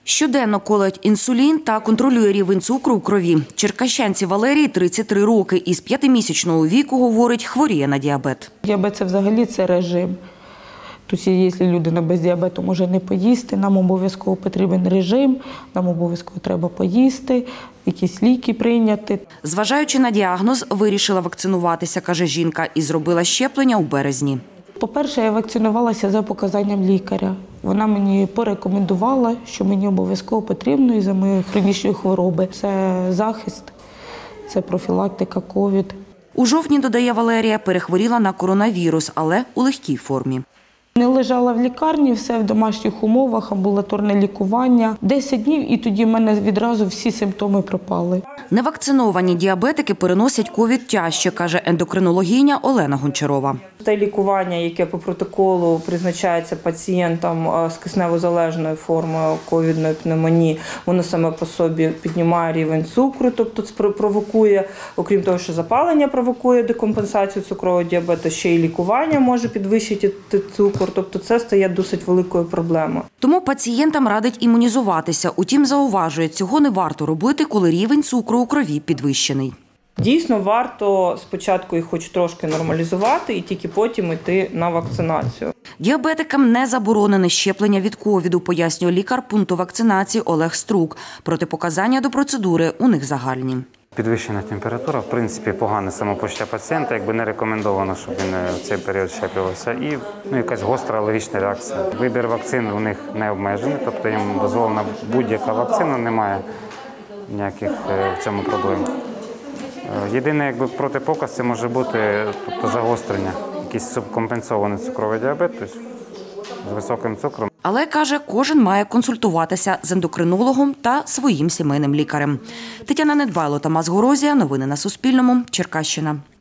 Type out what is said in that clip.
Щоденно колоть інсулін та контролює рівень цукру у крові. Черкащанці Валерії 33 роки. Із 5-місячного віку, говорить, хворіє на діабет. Діабет – це взагалі режим. Тобто, якщо людина без діабету може не поїсти, нам обов'язково потрібен режим, нам обов'язково треба поїсти, якісь ліки прийняти. Зважаючи на діагноз, вирішила вакцинуватися, каже жінка, і зробила щеплення у березні. По-перше, я вакцинувалася за показанням лікаря. Вона мені порекомендувала, що мені обов'язково потрібно із-за моєї хронічної хвороби. Це захист, це профілактика ковід. У жовтні, додає Валерія, перехворіла на коронавірус, але у легкій формі. Не лежала в лікарні, все в домашніх умовах, амбулаторне лікування. 10 днів і тоді в мене відразу всі симптоми пропали. Невакциновані діабетики переносять ковід тяжче, каже ендокринологиня Олена Гончарова. Те лікування, яке по протоколу призначається пацієнтам з кисневозалежною формою ковідної пневмонії, воно саме по собі піднімає рівень цукру, тобто це провокує, окрім того, що запалення провокує декомпенсацію цукрового діабету, ще й лікування може підвищити цукор, тобто це стає досить великою проблемою. Тому пацієнтам радить імунізуватися, утім зауважує, цього не варто робити, коли рівень цукру у крові підвищений. Дійсно, варто спочатку їх хоч трошки нормалізувати і тільки потім йти на вакцинацію. Діабетикам не заборонене щеплення від ковіду, пояснює лікар пункту вакцинації Олег Струк. Протипоказання до процедури у них загальні. Підвищена температура, в принципі, погане самопочуття пацієнта, якби не рекомендовано, щоб він в цей період щеплювався. І якась гостра алергічна реакція. Вибір вакцин у них не обмежений, тобто їм дозволена будь-яка вакцина, немає ніяких в цьому проблем. Єдине, протипоказ – це може бути загострення, якийсь субкомпенсований цукровий діабет, тобто з високим цукром. Але, каже, кожен має консультуватися з ендокринологом та своїм сімейним лікарем. Тетяна Недбайло, Тамас Горозія. Новини на Суспільному. Черкащина.